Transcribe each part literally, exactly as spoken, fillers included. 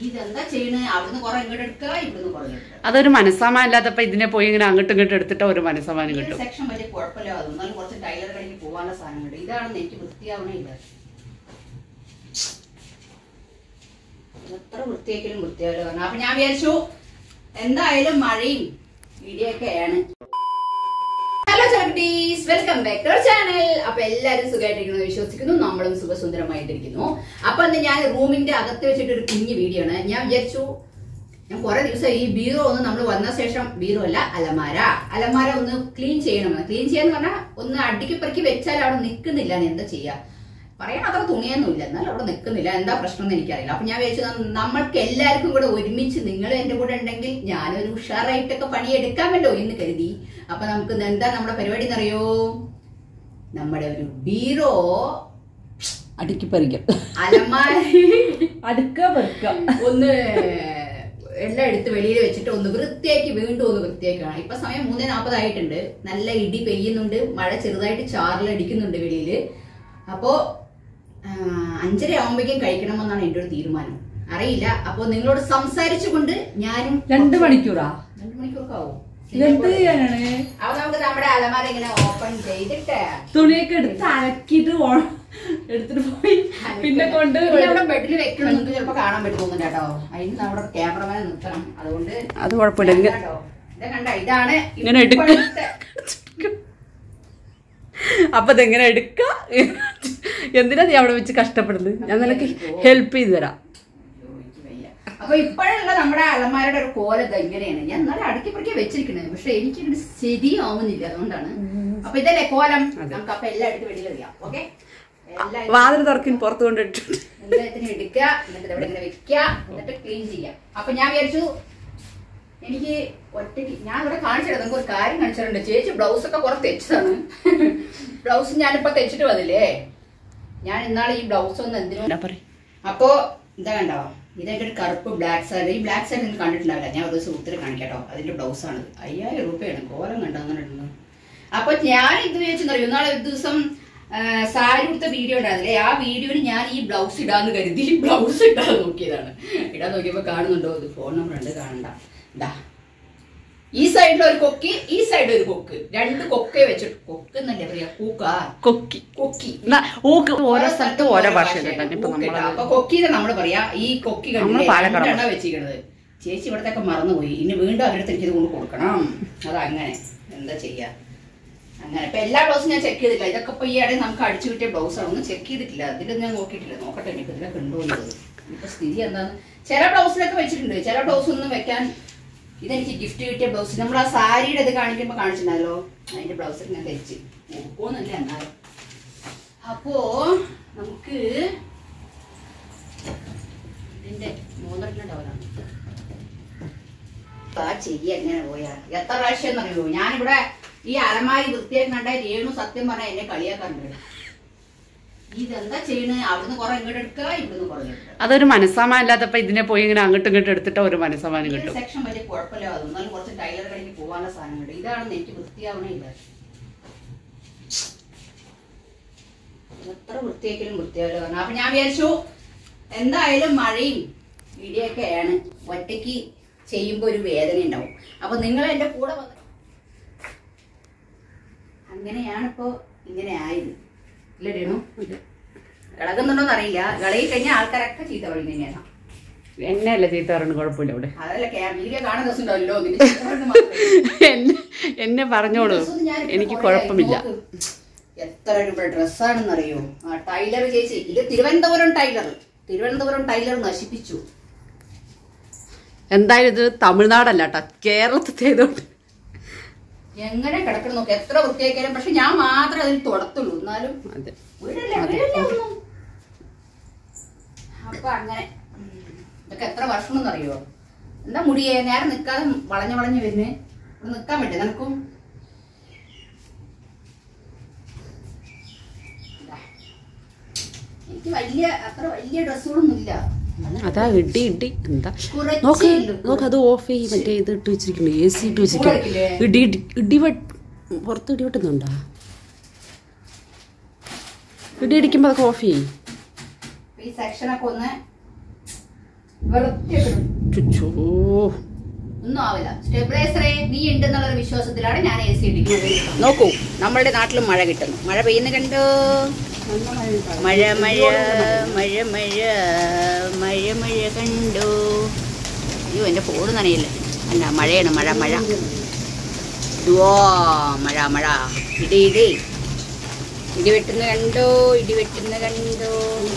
അതൊരു മനസ്സമാനം ഇല്ലാത്തപ്പോ ഇതിനെ പോയി ഇങ്ങനെ അങ്ങോട്ടും ഇങ്ങോട്ടും എടുത്തിട്ട് ഒരു മനസ്സമാനം കിട്ടും. സെക്ഷൻ വലിയ കുഴപ്പമില്ല, എന്നാലും കുറച്ച് ടൈലർ കടയിൽ പോകാനുള്ള സാധനങ്ങളുണ്ട്. ഇതാണെന്ന് എനിക്ക് വൃത്തിയാവണേ ഇല്ല. എത്ര വൃത്തിയാക്കലും വൃത്തിയാവില്ല പറഞ്ഞു. അപ്പൊ ഞാൻ വിചാരിച്ചു എന്തായാലും മഴയും ഇടിയൊക്കെയാണ്. ഹലോ ചാർട്ടീസ്, welcome back to our channel. അപ്പൊ എല്ലാരും സുഖമായിട്ടിരിക്കുന്നു വിശ്വസിക്കുന്നു. നമ്മളും സുഖസുന്ദരമായിട്ടിരിക്കുന്നു. അപ്പൊ അന്ന് ഞാൻ റൂമിന്റെ അകത്ത് വെച്ചിട്ട് ഒരു കുഞ്ഞു വീഡിയോ ആണ്. ഞാൻ വിചാരിച്ചു ഞാൻ കുറെ ദിവസം ഈ ബീറോ ഒന്ന് നമ്മൾ വന്ന ശേഷം, ബീറോ അല്ല അലമാര അലമാര ഒന്ന് ക്ലീൻ ചെയ്യണമെന്ന്. ക്ലീൻ ചെയ്യാന്ന് പറഞ്ഞാൽ ഒന്ന് അടുക്കി പെറുക്കി വെച്ചാൽ അവിടെ നിൽക്കുന്നില്ല. എന്താ ചെയ്യാ, പറയാൻ അത്ര തുണിയൊന്നുമില്ല, എന്നാലും അവിടെ നിൽക്കുന്നില്ല. എന്താ പ്രശ്നം എന്ന് എനിക്കറിയില്ല. അപ്പൊ ഞാൻ വിചാരിച്ചു നമ്മൾക്ക് എല്ലാവർക്കും കൂടെ ഒരുമിച്ച് നിങ്ങൾ എന്റെ കൂടെ ഉണ്ടെങ്കിൽ ഞാനൊരു ഉഷാറായിട്ടൊക്കെ പണിയെടുക്കാമല്ലോ എന്ന് കരുതി. അപ്പൊ നമുക്ക് എന്താ നമ്മുടെ പരിപാടി എന്നറിയോ? നമ്മുടെ ഒരു ബീറോ അടുക്കി പറിക്കാം, അലമാര അടുക്ക പറിക്കാം, ഒന്ന് എല്ലാം എടുത്ത് വെളിയിൽ വെച്ചിട്ട് ഒന്ന് വൃത്തിയാക്കി വീണ്ടും ഒന്ന് വൃത്തിയാക്കണം. ഇപ്പൊ സമയം മൂന്നേ നാപ്പതായിട്ടുണ്ട്. നല്ല ഇടി പെയ്യുന്നുണ്ട്, മഴ ചെറുതായിട്ട് ചാറിലടിക്കുന്നുണ്ട് വെളിയില്. അപ്പോ അഞ്ചര ആവുമ്പോഴേക്കും കഴിക്കണമെന്നാണ് എന്റെ ഒരു തീരുമാനം. അറിയില്ല. അപ്പൊ നിങ്ങളോട് സംസാരിച്ചുകൊണ്ട് ഞാനും രണ്ടു മണിക്കൂറാ രണ്ടു മണിക്കൂറൊക്കെ ആവും. അപ്പൊ നമുക്ക് നമ്മുടെ അലമാര ഇങ്ങനെ ഓപ്പൺ ചെയ്തിട്ട് തുണിയൊക്കെ എടുത്ത് അലക്കിട്ട് എടുത്തിട്ട് പോയി പിന്നെ കൊണ്ട് അവിടെ ബെഡിൽ വെക്കണം. നിങ്ങൾക്ക് ചിലപ്പോ കാണാൻ പറ്റുന്നുണ്ട് കേട്ടോ. അതിന് നമ്മുടെ ക്യാമറമാനെ നിർത്തണം. അതുകൊണ്ട് അത് കുഴപ്പമില്ല. ഇത് കണ്ട, ഇതാണ് ഇങ്ങനെ എടുക്ക. അപ്പൊ ഇതെങ്ങനെ എടുക്ക? എന്തിനാ നീ അവിടെ വെച്ച് കഷ്ടപ്പെടുന്നത്? ഞാൻ നിനക്ക് ഹെൽപ്പ് ചെയ്ത് തരാം. അപ്പൊ ഇപ്പോഴുള്ള നമ്മുടെ അലമാരയുടെ ഒരു കോലത ഇങ്ങനെയാണ്. ഞാൻ നല്ല അടുക്കി പിടിക്കാൻ വെച്ചിരിക്കണേ, പക്ഷെ എനിക്ക് ശരിയാവുന്നില്ല. അതുകൊണ്ടാണ്. അപ്പൊ ഇതല്ലേ കോലം. നമുക്ക് അപ്പൊ എല്ലാം എടുത്ത് വെളിയിലെറിയാം. ഓക്കെ, വാതിൽ തുറക്കി പുറത്ത് കൊണ്ടിട്ട് എല്ലാത്തിനും എടുക്കുക, എന്നിട്ട് ഇവിടെ ഇങ്ങനെ വെക്കുക, എന്നിട്ട് ക്ലീൻ ചെയ്യാം. അപ്പൊ ഞാൻ വിചാരിച്ചു എനിക്ക് ഒറ്റയ്ക്ക് ഞാൻ ഇവിടെ കാണിച്ചിട്ട് നിങ്ങൾക്ക് ഒരു കാര്യം കാണിച്ചിട്ടുണ്ട്. ചേച്ചി ബ്ലൗസ് ഒക്കെ കുറെ തെച്ചതാണ്. ബ്ലൗസ് ഞാനിപ്പോ തെച്ചിട്ട് വന്നില്ലേ. ഞാൻ ഇന്നാളെ ഈ ബ്ലൗസ് ഒന്ന് എന്തിനാ പറയും. അപ്പോ ഇതാ കണ്ടോ, ഇതെന്റെ ഒരു കറുപ്പ് ബ്ലാക്ക് സൈഡ്. ഈ ബ്ലാക്ക് സൈഡ് നിങ്ങൾ കണ്ടിട്ടുണ്ടാവില്ല. ഞാൻ ഒരു ദിവസം ഒത്തിരി കാണിക്കാട്ടോ. അതിന്റെ ബ്ലൗസ് ആണ്. അയ്യായിരം രൂപയാണ്. കോലം കണ്ടോ അങ്ങനെ ഇടുന്നു. അപ്പൊ ഞാൻ ഇത് വെച്ചെന്നറിയോ, ഇന്നാളെ ഒരു ദിവസം സാരി കൊടുത്ത വീഡിയോ ഉണ്ടായിരുന്നില്ലേ, ആ വീഡിയോയിൽ ഞാൻ ഈ ബ്ലൗസ് ഇടാന്ന് കരുതി ബ്ലൗസ് ഇടാൻ നോക്കിയതാണ്. ഇടാൻ നോക്കിയപ്പോ കാണുന്നുണ്ടോ, ഇത് ഫോൺ നമ്പർ ഉണ്ട്, കാണണ്ട. ഇതാ ഈ സൈഡിൽ ഒരു കൊക്കി, ഈ സൈഡിൽ ഒരു കൊക്ക്, രണ്ട് കൊക്കെ വെച്ചിട്ട്, കൊക്ക് എന്നല്ലേ പറയാ, കൂക്കാ, കൊക്കി കൊക്കി ഓരോ സ്ഥലത്തും ഓരോ ഭാഷ. അപ്പൊ കൊക്കിന്ന് നമ്മള് പറയാ. ഈ കൊക്കി കണ്ടെണ്ണ വെച്ചിരിക്കണത്. ചേച്ചി ഇവിടത്തൊക്കെ മറന്നുപോയി. ഇനി വീണ്ടും അവരുടെ എനിക്ക് ഇത് കൊണ്ട് കൊടുക്കണം. അതങ്ങനെ എന്താ ചെയ്യാ. അങ്ങനെ ഇപ്പൊ എല്ലാ ബ്ലൗസും ഞാൻ ചെക്ക് ചെയ്തിട്ടില്ല. ഇതൊക്കെ ഇപ്പൊ ഈ ഇടയിൽ നമുക്ക് അടിച്ചു കിട്ടിയ ബ്ലൗസ് ആണ്. ഒന്നും ചെക്ക് ചെയ്തിട്ടില്ല. അതിൽ ഞാൻ നോക്കിയിട്ടില്ല. നോക്കട്ടെ എനിക്ക് ഇതിലൊക്കെ ഉണ്ടോ എന്നുള്ളത്. ഇപ്പൊ സ്ഥിതി എന്താന്ന്. ചില ബ്ലൗസിലൊക്കെ വെച്ചിട്ടുണ്ട്, ചില ബ്ലൗസ് ഒന്നും വെക്കാൻ. ഇതെനിക്ക് ഗിഫ്റ്റ് കിട്ടിയ ബ്ലൗസ്. നമ്മൾ ആ സാരിയുടെ ഇത് കാണിക്കുമ്പോ കാണിച്ചിട്ടുണ്ടല്ലോ, അതിന്റെ ബ്ലൗസ് ഞാൻ തെച്ച് നോക്കുന്നില്ല. എന്നാലും അപ്പോ നമുക്ക് ഇതിന്റെ മൂന്നരന്റെ ഡബലാണ് ആ ചെയ്യ. എങ്ങനെ പോയാ എത്ര പ്രാവശ്യം എന്നറിയോ ഞാനിവിടെ ഈ അലമാരി വൃത്തിയാക്കി കണ്ട രേണു സത്യം പറഞ്ഞാൽ എന്നെ കളിയാക്കാറുണ്ട്. ഇതെന്താ ചെയ്യണേ, അവിടുന്ന് കുറെ ഇങ്ങോട്ട് എടുക്കുക, ഇവിടുന്ന് കുറെ എടുക്കുക. അതൊരു മനസ്സമാനം ഇല്ലാത്തപ്പോ ഇതിനെ പോയി ഇങ്ങനെ അങ്ങോട്ടും ഇങ്ങോട്ടും എടുത്തിട്ട് ഒരു മനസ്സമാനം കിട്ടും. സെക്ഷൻ വലിയ കുഴപ്പമില്ല, എന്നാലും കുറച്ച് ടൈലർ കടയിൽ പോകാനുള്ള സാധനങ്ങളുണ്ട്. ഇതാണെന്ന് എനിക്ക് വൃത്തിയാവണേ ഇല്ല. എത്ര വൃത്തിയാക്കലും വൃത്തിയാവില്ല പറഞ്ഞു. അപ്പൊ ഞാൻ വിചാരിച്ചു എന്തായാലും മഴയും ഇടിയൊക്കെയാണ്, ഒറ്റയ്ക്ക് ചെയ്യുമ്പോ ഒരു വേദന ഉണ്ടാവും. അപ്പൊ നിങ്ങൾ എന്റെ കൂടെ വന്ന് അങ്ങനെയാണിപ്പോ ഇങ്ങനെ ആയത്. ഇല്ല രേണു, ഇളകുന്നുണ്ടോന്ന് അറിയില്ല. ഇളകി കഴിഞ്ഞാൽ ആൾക്കാരൊക്കെ ചീത്ത പറയും തന്നെയാണ്. എന്നെ അല്ല ചീത്ത പറഞ്ഞു, കുഴപ്പമില്ല. ഇവിടെ അതല്ല വീഡിയോ കാണാൻ ദിവസം ഉണ്ടാവല്ലോ. എന്നെ പറഞ്ഞോളൂ, എനിക്ക് കുഴപ്പമില്ല. എത്ര രൂപ ഡ്രസ്സാണെന്നറിയോ ആ ടൈലർ ചേച്ചി. ഇത് തിരുവനന്തപുരം ടൈലർ, തിരുവനന്തപുരം ടൈലർ നശിപ്പിച്ചു. എന്തായാലും ഇത് തമിഴ്നാടല്ല കേട്ടോ, കേരളത്തിൽ ചെയ്തോണ്ട് എങ്ങനെ കിടക്കണം നോക്കി. എത്ര വൃത്തിയാക്കിയാലും പക്ഷെ ഞാൻ മാത്രമേ അതിൽ തുടത്തുള്ളൂ. എന്നാലും അപ്പൊ അങ്ങനെ ഇതൊക്കെ എത്ര വർഷം എന്നറിയോ. എന്താ മുടിയേ നേരെ നിക്കാതെ വളഞ്ഞു വളഞ്ഞു വരുന്നേ. ഇവിടെ നിക്കാൻ പറ്റേ നിനക്കും? എനിക്ക് വലിയ അത്ര വലിയ ഡ്രസ്സുകളൊന്നും ഇല്ല. അതാ ഇടി ഇടി എന്താ നോക്ക് നോക്ക്, അത് ഓഫ് ചെയ്യും. മറ്റേ ഇത് ഇട്ട് വെച്ചിരിക്കുന്നു, എ സി ഇട്ട് വെച്ചിരിക്കുന്നു. ഇടി ഇടി പുറത്ത് ഇടി വെട്ടുന്നുണ്ടോ? ഇടി അടിക്കുമ്പോ അതൊക്കെ ഓഫ് ചെയ്യും. ഈ സെക്ഷനൊക്കെ ഒന്ന് ഒന്നും ആവില്ല. സ്റ്റെബിലൈസറെ നീ ഉണ്ടെന്നുള്ളൊരു വിശ്വാസത്തിലാണ് ഞാൻ എ സി ഇട്ടിരിക്കുന്നത്. നോക്കൂ, നമ്മളുടെ നാട്ടിലും മഴ കിട്ടുന്നു. മഴ പെയ്യുന്ന കണ്ടോ? മഴ മഴ മഴ മഴ മഴ മഴ കണ്ടോ? അയ്യോ, എൻ്റെ ഫോണ് നനയില്ല. അല്ല, മഴയാണ്, മഴ മഴ. ഓ മഴ മഴ. ഇടി ഇടി ഇടി വെട്ടുന്ന കണ്ടോ? ഇടി വെട്ടുന്ന കണ്ടോ?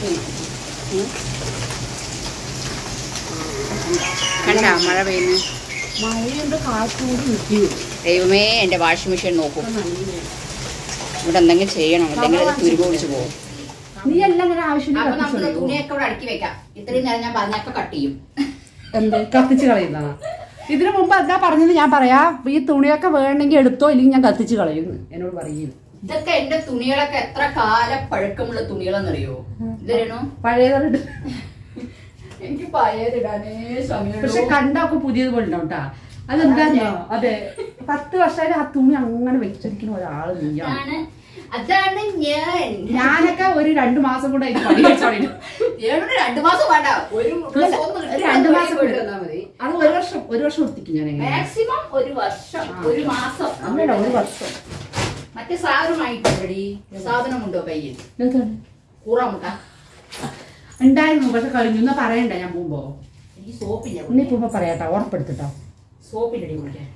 കണ്ട മഴ പെയ്യുന്നു. മഴയുണ്ട്, കാറ്റുകൊണ്ട് നിൽക്കൂ. ദൈവമേ, എൻ്റെ വാഷിംഗ് മെഷീൻ നോക്കൂ. ഇവിടെ എന്തെങ്കിലും ചെയ്യണം, അല്ലെങ്കിൽ അത് തുരുപൊടിച്ച് പോകും. നീ എല്ലാം ഇങ്ങനെ ആവശ്യം. അപ്പൊ നമുക്ക് തുണിയൊക്കെ ഇവിടെ അടുക്കി വെക്കാം. ഇത്രയും നേരം ഞാൻ പറഞ്ഞൊക്കെ കട്ട് ചെയ്യും. എന്ത് കത്തിച്ച് കളയുന്ന? ഇതിനു മുമ്പ് എന്താ പറഞ്ഞത് ഞാൻ പറയാ. ഈ തുണിയൊക്കെ വേണമെങ്കിൽ എടുത്തോ, ഇല്ലെങ്കിൽ ഞാൻ കത്തിച്ച് കളയുന്നു എന്നോട് പറയും. ഇതൊക്കെ എന്റെ തുണികളൊക്കെ എത്ര കാല പഴക്കമുള്ള തുണികളെന്നറിയോ? ഇതാണോ പഴയതുണ്ട്. എനിക്ക് പഴയതിടാനേ സമയം. പക്ഷെ കണ്ടൊക്കെ പുതിയത് പോലെ ഉണ്ടാവും കേട്ടാ. അതെന്താണോ? അതെ, പത്ത് വർഷമായിട്ട് ആ തുണി അങ്ങനെ വെച്ചിരിക്കുന്ന ഒരാള് നീയാണ്. അതാണ് ഞാൻ. ഞാനൊക്കെ ഒരു രണ്ടു മാസം കൂടെ രണ്ടു മാസം വേണ്ട, ഒരു രണ്ടു മാസം മതി. അത് ഒരു വർഷം ഒരു വർഷം എടുത്തിക്കും ഞാൻ. മാക്സിമം ഒരു വർഷം, ഒരു മാസം. അങ്ങനെ ഒരു വർഷം. മറ്റേ സാധനമായിട്ടടി സാധനമുണ്ടോ കയ്യിൽ? കൂറാമുട്ട ഉണ്ടായിരുന്നു, പക്ഷെ കഴിഞ്ഞു. എന്നാ പറയണ്ട ഞാൻ പോകുമ്പോ. എനിക്ക് സോപ്പില്ല. നീ പോകുമ്പോ പറയാട്ടോ, ഉറപ്പെടുത്തിട്ടോ. സോപ്പില്ലടി കുടിക്കാൻ.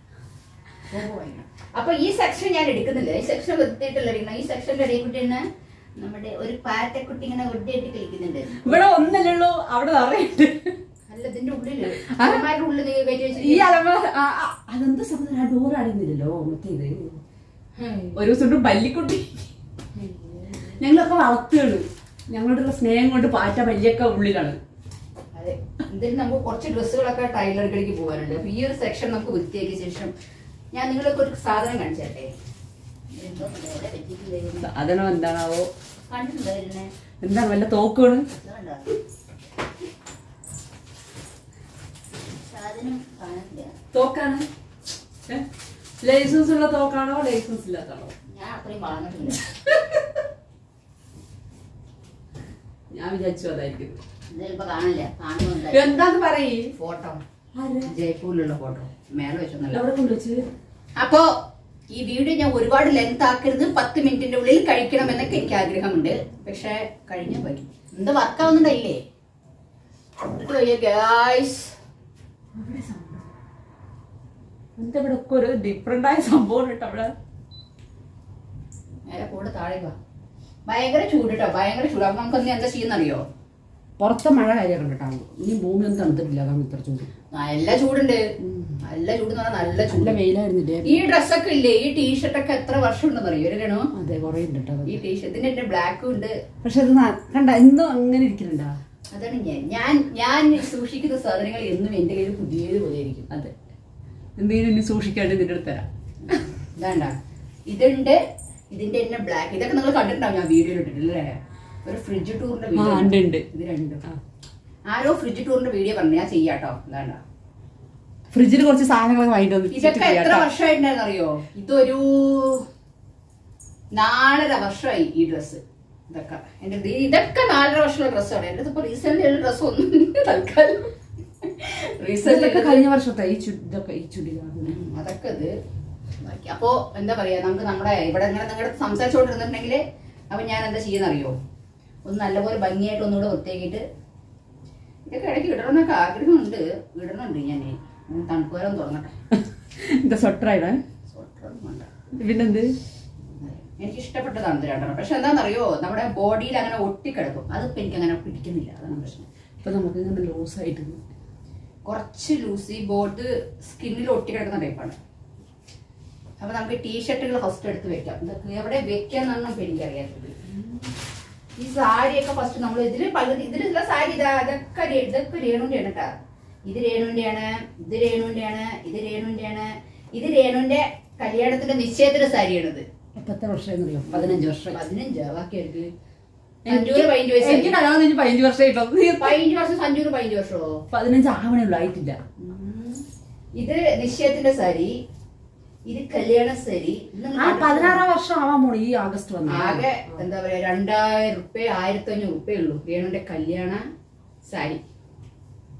അപ്പൊ ഈ സെക്ഷൻ ഞാൻ എടുക്കുന്നില്ല. ഈ സെക്ഷൻ വൃത്തിയിട്ടല്ല എടുക്കണം. ഈ സെക്ഷന്റെ ഇടയിൽ കുട്ടി തന്നെ നമ്മുടെ ഒരു പാറ്റക്കുട്ടി ഇങ്ങനെ വൃത്തിയായിട്ട് കളിക്കുന്നുണ്ട്. ഇവിടെ ഒന്നല്ലോ, അവിടെ നിറയുണ്ട്. അല്ല, ഇതിന്റെ ഉള്ളില് അലമാരുടെ ഉള്ളിൽ ഈ അലമാര അതെന്താ സംബന്ധം? ആ ഡോർ അടയുന്നില്ലല്ലോ മറ്റേത്. ഒരു ദിവസം പല്ലിക്കുട്ടി ഞങ്ങളൊക്കെ വളർത്തുകയാണ്. ഞങ്ങളുടെ സ്നേഹം കൊണ്ട് പാറ്റ പല്ലിയൊക്കെ ഉള്ളിലാണ്. അതെ, ഇതിന് നമുക്ക് കുറച്ച് ഡ്രസ്സുകളൊക്കെ ടൈലർക്കിടയ്ക്ക് പോകാനുണ്ട്. അപ്പൊ ഈ ഒരു സെക്ഷൻ നമുക്ക് വൃത്തിയാക്കിയ ശേഷം ഞാൻ നിങ്ങൾക്ക് ഒരു സാധനം കാണിച്ചേ. സാധനം എന്താണാവോ? കണ്ടിട്ടുണ്ടായിരുന്നേ? എന്താണ്? വല്ല തോക്കാണ്? സാധനം കാണില്ല. തോക്കാണ്? ലൈസൻസ് ഉള്ള തോക്കാണോ ലൈസൻസ് ഇല്ലാത്താണോ? ഞാൻ അത്രയും വളർന്നിട്ടില്ല. ഞാൻ വിചാരിച്ചു അതായിരിക്കും. ഇതിലിപ്പോ കാണില്ല. കാണുന്നുണ്ട്. എന്താന്ന് പറയ്. ഫോട്ടോ ജയ്പൂരിലുള്ള ഫോട്ടോ മേലെ വെച്ചൊന്നല്ല. അപ്പോ ഈ വീഡിയോ ഞാൻ ഒരുപാട് ലെങ്ത് ആക്കരുത്. പത്ത് മിനിറ്റിന്റെ ഉള്ളിൽ കഴിക്കണം എന്നൊക്കെ എനിക്ക് ആഗ്രഹമുണ്ട്. പക്ഷെ കഴിഞ്ഞ പോയി എന്താ വർക്കാവുന്നുണ്ടല്ലേ? എന്താ ഇവിടെ ഒക്കെ ഒരു ഡിഫറെന്റ് ആയ സംഭവം കേട്ടോ. അവിടെ നേരെ കൂടെ താഴെ ഭയങ്കര ചൂട് കേട്ടോ, ഭയങ്കര ചൂട്. അപ്പൊ നമുക്ക് എന്താ ചെയ്യുന്നറിയോ? പുറത്തെ മഴ കാര്യമൊക്കെ കേട്ടോ. ഇനി ഭൂമി ഒന്നും തണുത്തിട്ടില്ല, അതാണ് ഇത്ര ചൂട്. നല്ല ചൂടുണ്ട്, നല്ല ചൂട് എന്ന് പറഞ്ഞാൽ നല്ല ചൂട്. വെയിലായിരുന്നില്ലേ? ഈ ഡ്രസ്സൊക്കെ ഇല്ലേ, ഈ ടീഷർട്ടൊക്കെ എത്ര വർഷം ഉണ്ടെന്ന് അറിയോ? അതെ, കുറെ ഉണ്ട് ഈ ടീഷർട്ടിന്റെ എന്റെ ബ്ലാക്കും ഉണ്ട്. പക്ഷെ അത് കണ്ട എന്തോ അങ്ങനെ ഇരിക്കുന്നുണ്ടാ. അതാണ് ഞാൻ ഞാൻ ഞാൻ സൂക്ഷിക്കുന്ന സാധനങ്ങൾ എന്നും എന്റെ കയ്യിൽ പുതിയത് പോലെ ആയിരിക്കും. അതെ, എന്തെങ്കിലും ഇനി സൂക്ഷിക്കാണ്ട് ഇതിന്റെ അടുത്ത് തരാം. ഇതാണ്ട ഇതുണ്ട്, ഇതിന്റെ തന്നെ ബ്ലാക്ക്. ഇതൊക്കെ നിങ്ങൾ കണ്ടിട്ടുണ്ടാവും, ഞാൻ വീഡിയോ ഇട്ടിട്ടില്ലേ? ഒരു ഫ്രിഡ്ജ് ടൂറിന്റെ വീഡിയോ. ഇത് രണ്ടും ആരോ ഫ്രിഡ്ജ് ടൂറിന്റെ വീഡിയോ പറഞ്ഞു, ഞാൻ ചെയ്യാട്ടോ. ഇതാണ്ട ഫ്രിഡ്ജിൽ കുറച്ച് സാധനങ്ങളൊക്കെ വാങ്ങിട്ട്. ഇതൊക്കെ എത്ര വർഷമായിട്ടുണ്ടായിരുന്നു അറിയോ? ഇതൊരു നാലര വർഷമായി ഈ ഡ്രസ്സ്. ഇതൊക്കെ എന്റെ ഇതൊക്കെ നാലര വർഷമുള്ള ഡ്രസ്സാണ്. എന്റെ ഇപ്പൊ റീസെന്റ് ഉള്ള ഡ്രസ്സ് ഒന്നും തൽക്കാലം റീസെന്റ് കഴിഞ്ഞ വർഷത്തെ ഈ ഇതൊക്കെ ഈ ചുടിദാർ അതൊക്കെ ഇത്. അപ്പോ എന്താ പറയാ, നമുക്ക് നമ്മുടെ ഇവിടെ ഇങ്ങനെ നിങ്ങളുടെ സംസാരിച്ചോണ്ടിരുന്നിട്ടുണ്ടെങ്കിൽ അപ്പൊ ഞാൻ എന്താ ചെയ്യുന്നറിയോ? ഒന്ന് നല്ലപോലെ ഭംഗിയായിട്ട് ഒന്നുകൂടെ വൃത്തിയാക്കിയിട്ട് ഇതൊക്കെ ഇടയ്ക്ക് ഇടണമെന്നൊക്കെ ആഗ്രഹമുണ്ട്. ഇടണുണ്ട് ഞാൻ. തണുപ്പുകാരം തുടങ്ങട്ടെ. എന്താ സ്വട്ടറായിട? സ്വട്ടറൊന്നും വേണ്ട. പിന്നെന്ത്? എനിക്ക് ഇഷ്ടപ്പെട്ടതാണ് ഇത് രണ്ടെണ്ണം. പക്ഷെ എന്താണെന്നറിയോ, നമ്മുടെ ബോഡിയിൽ അങ്ങനെ ഒട്ടിക്കിടക്കും. അതിപ്പോ എനിക്ക് അങ്ങനെ പിടിക്കുന്നില്ല, അതാണ് പ്രശ്നം. ഇപ്പൊ നമുക്ക് ഇങ്ങനെ ലൂസ് ആയിട്ട് കുറച്ച് ലൂസ്, ഈ ബോർഡ് സ്കിന്നിൽ ഒട്ടിക്കിടക്കുന്ന ടൈപ്പാണ്. അപ്പൊ നമുക്ക് ടീഷർട്ടുകൾ ഫസ്റ്റ് എടുത്ത് വെക്കാം. ഇതൊക്കെ എവിടെ വെക്കാന്നാണ് ഇപ്പൊ എനിക്കറിയാത്തത്. ഈ സാരിയൊക്കെ ഫസ്റ്റ് നമ്മൾ ഇതില് പകുതി ഇതിലുള്ള സാരി ഇതാ ഇതൊക്കെ ഇതൊക്കെ രേണുവിന്റെയാണ് കേട്ടാ. ഇത് രേണുവിന്റെയാണ്, ഇത് രേണുവിന്റെയാണ്, ഇത് രേണുവിന്റെയാണ്, ഇത് രേണുവിന്റെ കല്യാണത്തിന്റെ നിശ്ചയത്തിന്റെ സാരിയാണിത്. എത്ര വർഷം? പതിനഞ്ച് വർഷം. പതിനഞ്ചാ ബാക്കിയായിട്ട് സഞ്ജൂര് പതിനഞ്ച് വയസ്സ്. പതിനഞ്ച് വർഷമായിട്ടോ? പതിനഞ്ച് വർഷം. സഞ്ജൂര് പതിനഞ്ച് വർഷമോ? പതിനഞ്ച് ആവണേ ഉള്ളൂ, ആയിട്ടില്ല. ഇത് നിശ്ചയത്തിന്റെ സാരി, ഇത് കല്യാണ സാരി. പതിനാറാം വർഷം ആവാൻ പോണു ഈ ആഗസ്റ്റ് വന്നു. ആകെ എന്താ പറയാ രണ്ടായിരം റുപ്യ ആയിരത്തി അഞ്ഞൂറ് റുപ്യ ഉള്ളൂ രേണുവിന്റെ കല്യാണ സാരി.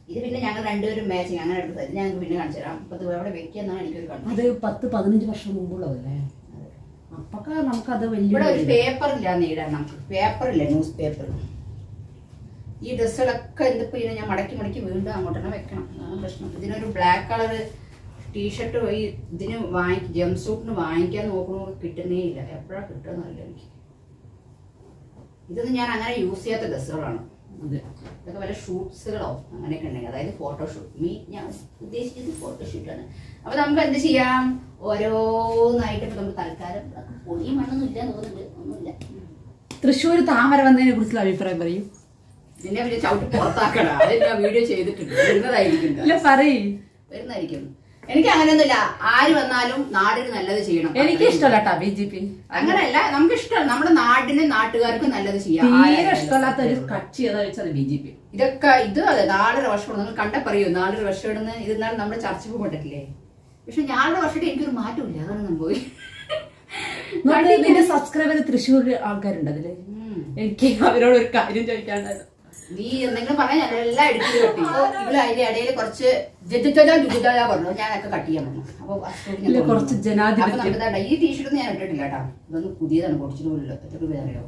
ഇത് പിന്നെ ഞങ്ങൾ രണ്ടുപേരും മാച്ചിങ് അങ്ങനെ എടുത്തത്. ഇത് ഞങ്ങൾക്ക് പിന്നെ കാണിച്ചു തരാം. അപ്പൊ ഇത് എവിടെ വെക്കാന്നാണ് എനിക്കൊരു കണ്ടത്. അത് പത്ത് പതിനഞ്ച് വർഷം മുമ്പുള്ളതല്ലേ? അപ്പൊക്കെ നമുക്കത് വലിയ ഇവിടെ ഒരു പേപ്പർ ഇല്ലാന്ന് ഇടാൻ. നമുക്ക് പേപ്പർ ഇല്ല, ന്യൂസ് പേപ്പർ. ഈ ഡ്രസ്സുകളൊക്കെ എന്തിപ്പോ ഇതിനെ ഞാൻ മടക്കി മടക്കി വീണ്ടും അങ്ങോട്ട് തന്നെ വെക്കണം. അതാണ് പ്രശ്നം. ഇതിനൊരു ബ്ലാക്ക് കളർ ടീഷർട്ട് പോയി ഇതിന് വാങ്ങി ജംപ് സൂട്ടിന് വാങ്ങിക്കാൻ നോക്കുമ്പോൾ കിട്ടുന്നേ ഇല്ല. എപ്പോഴാണ് കിട്ടുന്നറിയില്ല എനിക്ക്. ഇതൊന്നും ഞാൻ അങ്ങനെ യൂസ് ചെയ്യാത്ത ഡ്രസ്സുകളാണ്. ഇതൊക്കെ വല്ല ഷൂട്ട്സുകളോ അങ്ങനെയൊക്കെ ഉണ്ടെങ്കിൽ, അതായത് ഫോട്ടോഷൂട്ട്. മീ ഞാൻ ഉദ്ദേശിച്ചത് ഫോട്ടോഷൂട്ടാണ്. അപ്പൊ നമുക്ക് എന്ത് ചെയ്യാം, ഓരോന്നായിട്ട് ഇപ്പൊ നമുക്ക് തൽക്കാലം പൊടിയും മണ്ണൊന്നും ഇല്ല തോന്നുന്നുണ്ട്, ഒന്നുമില്ല. തൃശ്ശൂർ താമര വന്നതിനെ കുറിച്ചുള്ള അഭിപ്രായം പറയും. പിന്നെ പിന്നെ ചവിട്ടി പുറത്താക്കണ അതിന്റെ വീഡിയോ ചെയ്തിട്ടുണ്ട്. വരുന്നതായിരിക്കും വരുന്നതായിരിക്കും എനിക്ക് അങ്ങനെയൊന്നുമില്ല. ആര് വന്നാലും നാടിന് നല്ലത് ചെയ്യണം. എനിക്ക് ഇഷ്ടമല്ല ബി ജെ പി. അങ്ങനെയല്ല, നമുക്ക് ഇഷ്ടം നമ്മുടെ നാടിന് നാട്ടുകാർക്ക് നല്ലത് ചെയ്യാം. തീരെ ഇഷ്ടമല്ലാത്ത ഒരു കക്ഷി ഏതാ വെച്ചാൽ ബി ജെ പി. ഇതൊക്കെ ഇത് അതെ നാലര വർഷം നിങ്ങൾ കണ്ട പറയൂ. നാലര വർഷം ഇടുന്ന ഇരുന്നാലും നമ്മുടെ ചർച്ചയ്ക്ക് പോയിട്ടില്ലേ. പക്ഷെ ഞാളുടെ വർഷമായിട്ട് എനിക്കൊരു മാറ്റമില്ല. അതാണ് സംഭവം. നിന്റെ സബ്സ്ക്രൈബർ തൃശ്ശൂർ ആൾക്കാരുണ്ട് അതില്. എനിക്ക് അവരോട് ഒരു കാര്യം ചോദിക്കാണ്ടായിരുന്നു. നീ എന്തെങ്കിലും പറഞ്ഞാൽ എല്ലാം എടുത്തു കട്ടി. ഇവിടെ അതിന്റെ ഇടയിൽ കുറച്ച് ജഡ്ജാ പറഞ്ഞു, ഞാനൊക്കെ കട്ട് ചെയ്യാൻ പറഞ്ഞു. അപ്പൊ കുറച്ച് ജനാധിപത്യം. ഈ ടീഷർട്ട് ഞാൻ ഇട്ടിട്ടില്ല കേട്ടോ. ഇതൊന്നും പുതിയതാണ്, പൊടിച്ചിട്ട് പോലല്ലോ. എത്ര രൂപ അറിയോ?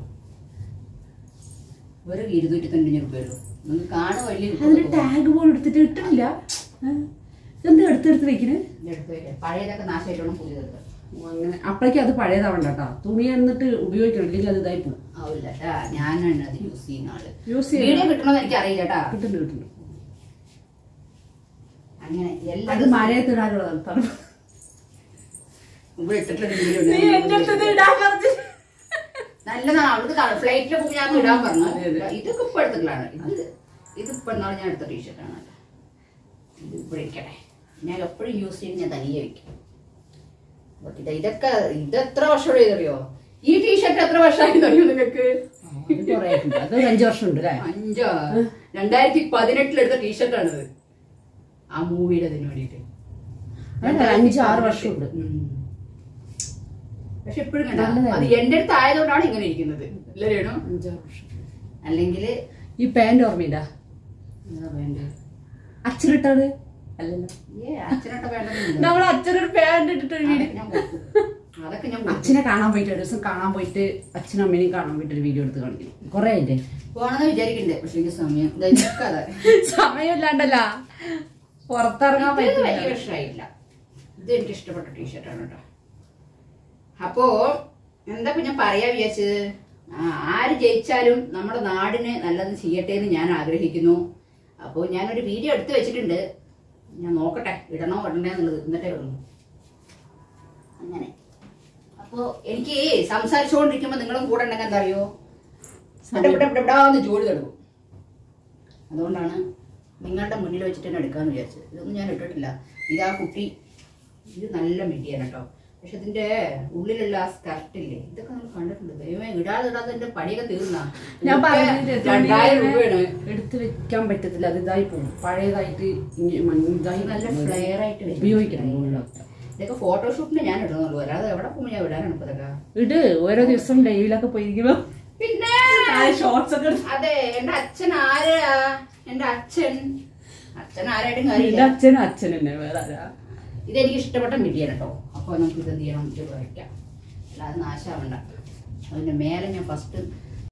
ഒരു ഇരുന്നൂറ്റി തൊണ്ണൂറ്റി രൂപ വരും. നിങ്ങൾക്ക് കാണും വലിയ ടാഗ് പോലും എടുത്തിട്ട് ഇട്ടിട്ടില്ല. എന്താ എടുത്തെടുത്ത് വെക്കുന്നത്? എടുത്ത് വെക്കാം. പഴയതൊക്കെ നാശമായിട്ടാണ് പുതിയതെടുത്തത്. അങ്ങനെ അപ്പോഴേക്കും അത് പഴയതാവണ്ട കേട്ടോ. തുണി എന്നിട്ട് ഉപയോഗിക്കണം, ഇല്ലെങ്കിൽ അത് ഇതായി പോകും. ആവില്ല കേട്ടാ. ഞാനാണ് അത് യൂസ് ചെയ്യുന്ന ആള്. യൂസ് വീഡിയോ കിട്ടണമെന്ന് എനിക്ക് അറിയില്ല കേട്ടാ. കിട്ടുന്നുണ്ട് കിട്ടുന്നുണ്ട്. അങ്ങനെ എല്ലാം അത് മഴയത്തിടാനുള്ളതാണ്. ഇവിടെ ഇട്ടിട്ടുള്ള നല്ലതാണ്. അവൾക്ക് ഫ്ലൈറ്റിൽ പോകുമ്പോൾ ഞാൻ ഇടാൻ പറഞ്ഞു. ഇതൊക്കെ ഇപ്പൊ എടുത്തിട്ടുള്ളതാണ്. ഇത് ഇതിപ്പോ എന്നാണ് ഞാൻ എടുത്ത ടീഷർട്ടാണ്. ഇത് ഇവിടെ ഇരിക്കട്ടെ. ഞാൻ എപ്പോഴും യൂസ് ചെയ്ത് ഞാൻ തനിയെ വെക്കും. ഇതൊക്കെ ഇത് എത്ര വർഷം ചെയ്തറിയോ? ഈ ടീഷർട്ട് എത്ര വർഷമായി അറിയോ നിങ്ങൾക്ക്? അഞ്ചു വർഷം ഉണ്ട്. അഞ്ചോ രണ്ടായിരത്തി പതിനെട്ടിലെടുത്ത ടീഷർട്ടാണിത്. ആ മൂവിയുടെ അതിന് വേണ്ടിട്ട് അഞ്ചാറ് വർഷം ഉണ്ട്. പക്ഷെ എപ്പോഴും കണ്ട അത് എന്റെ അടുത്ത് ആയതുകൊണ്ടാണ് ഇങ്ങനെ ഇരിക്കുന്നത്. ഇല്ലല്ലോ അഞ്ചാറ് വർഷം. അല്ലെങ്കിൽ ഈ പാന്റ് ഓർമ്മയില്ല? പാന്റ് അച്ഛനിട്ടത് അല്ലല്ലോ. നമ്മൾ അച്ഛനൊരു പാന്റ് ഇട്ടിട്ട് അതൊക്കെ ഞാൻ അച്ഛനെ കാണാൻ പോയിട്ട് ഒരു ദിവസം കാണാൻ പോയിട്ട് അച്ഛനും അമ്മേനെയും കാണാൻ പോയിട്ട് ഒരു വീഡിയോ എടുത്ത് കാണിക്കും. കൊറേ ആയില്ലേ പോണെന്ന് വിചാരിക്കണ്ടേ. പക്ഷെ എനിക്ക് സമയം സമയമില്ലാണ്ടല്ല പുറത്തിറങ്ങാൻ പറ്റില്ല. വലിയ പ്രശ്നമായില്ല. ഇത് എനിക്ക് ഇഷ്ടപ്പെട്ട ടീഷർട്ടാണ് കേട്ടോ. അപ്പോ എന്താ ഞാൻ പറയാ വിചാരിച്ചത്, ആര് ജയിച്ചാലും നമ്മുടെ നാടിന് നല്ലത് ചെയ്യട്ടെ എന്ന് ഞാൻ ആഗ്രഹിക്കുന്നു. അപ്പോൾ ഞാനൊരു വീഡിയോ എടുത്ത് വെച്ചിട്ടുണ്ട്. ഞാൻ നോക്കട്ടെ ഇടണോ ഇടണ്ടേ എന്നുള്ളത്, എന്നിട്ടേ ഇടുന്നു. അങ്ങനെ അപ്പോ എനിക്ക് സംസാരിച്ചുകൊണ്ടിരിക്കുമ്പോ നിങ്ങളും കൂടെ ഉണ്ടെങ്കിൽ എന്താ അറിയോ, ഇവിടെന്ന് ജോലി തുടങ്ങും. അതുകൊണ്ടാണ് നിങ്ങളുടെ മുന്നിൽ വെച്ചിട്ട് തന്നെ എടുക്കാന്ന് വിചാരിച്ചത്. ഇതൊന്നും ഞാൻ ഇട്ടിട്ടില്ല. ഇതാ കുട്ടി, ഇത് നല്ല മെറ്റീരിയൽ കേട്ടോ. പക്ഷെ ഇതിന്റെ ഉള്ളിലുള്ള ആ സ്കർട്ടില്ലേ, ഇതൊക്കെ നമ്മൾ കണ്ടിട്ടുണ്ട്. ദൈവമേ, ഇടാതെ ഇടാതെ എന്റെ പണിയൊക്കെ തീർന്നാ. ഞാൻ രണ്ടായിരം രൂപയാണ്. എടുത്ത് വെക്കാൻ പറ്റത്തില്ല, അത് ഇതായി പോകും. പഴയതായിട്ട് നല്ല ഫ്ലെയർ ആയിട്ട് ഉപയോഗിക്കണം. ഇതൊക്കെ ഫോട്ടോഷൂട്ടിന് ഞാൻ ഇടുന്നുള്ളൂ, അല്ലാതെ എവിടെ പോകുമ്പോൾ ഞാൻ ഇടാനാണ് ഇപ്പൊ ഇതൊക്കെ. ഇട് ഓരോ ദിവസം ലൈവിലൊക്കെ പോയിരിക്കുമ്പോ പിന്നെ ഷോർട്സ് ഒക്കെ. അതെ, എന്റെ അച്ഛൻ ആരാ? എന്റെ അച്ഛൻ അച്ഛൻ ആരായിട്ടും കാര്യമില്ല. അച്ഛനും അച്ഛൻ തന്നെ, വേറെ ആരാ? ഇതെനിക്ക് ഇഷ്ടപ്പെട്ട മിഡിയാണ് കേട്ടോ. അപ്പോൾ നമുക്ക് ഇത് എന്ത് ചെയ്യണം, ഇത് വയ്ക്കാം, അല്ലാതെ നാശാവണ്ട. അതിന്റെ മേലെ ഞാൻ ഫസ്റ്റ്